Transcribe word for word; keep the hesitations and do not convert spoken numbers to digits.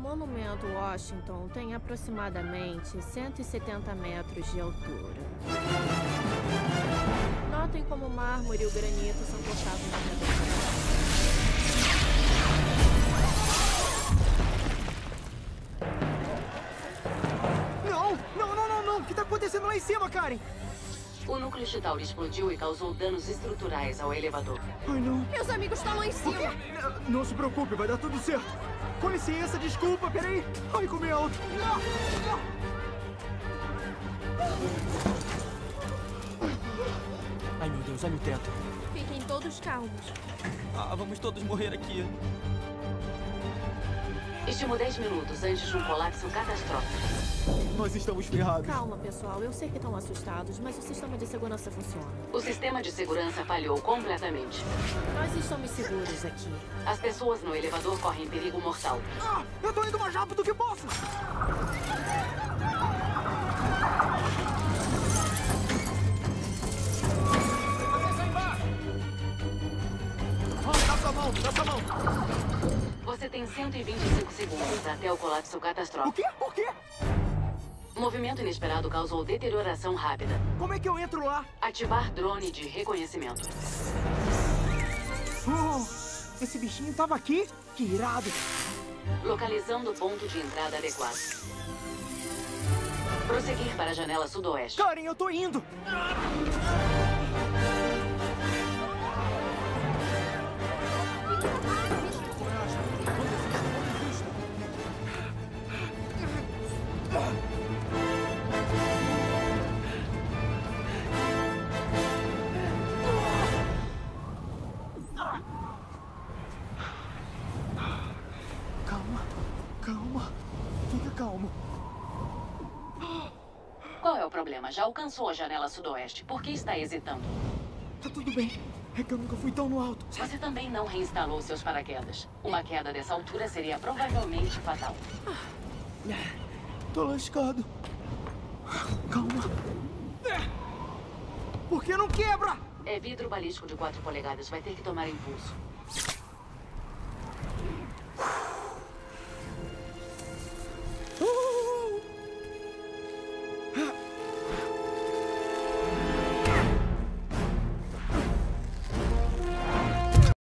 monumento Washington tem aproximadamente cento e setenta metros de altura. Notem como o mármore e o granito são cortados ao redor. Não! Não, não, não, não! O que tá acontecendo lá em cima, Karen? O núcleo Chitauri explodiu e causou danos estruturais ao elevador. Ai, não. Meus amigos estão lá em cima. Não, não se preocupe, vai dar tudo certo. Com licença, desculpa, peraí. Ai, como é alto. Ai, meu Deus, olha o teto. Fiquem todos calmos. Ah, vamos todos morrer aqui. Estimo dez minutos antes de um colapso catastrófico. Nós estamos ferrados. Calma, pessoal. Eu sei que estão assustados, mas o sistema de segurança funciona. O sistema de segurança falhou completamente. Nós estamos seguros aqui. As pessoas no elevador correm perigo mortal. Ah, eu tô indo mais rápido que posso. Dá sua mão, dá sua mão. Você tem cento e vinte e cinco segundos até o colapso O catastrófico. quê? O quê? Movimento inesperado causou deterioração rápida. Como é que eu entro lá? Ativar drone de reconhecimento. Oh, esse bichinho tava aqui? Que irado. Localizando o ponto de entrada adequado. Prosseguir para a janela sudoeste. Karen, eu tô indo. Calma, calma. Fica calmo. Qual é o problema? Já alcançou a janela sudoeste. Por que está hesitando? Tá tudo bem. É que eu nunca fui tão no alto. Você também não reinstalou seus paraquedas. Uma queda dessa altura seria provavelmente fatal. Tô lascado. Calma. Por que não quebra? É vidro balístico de quatro polegadas. Vai ter que tomar impulso.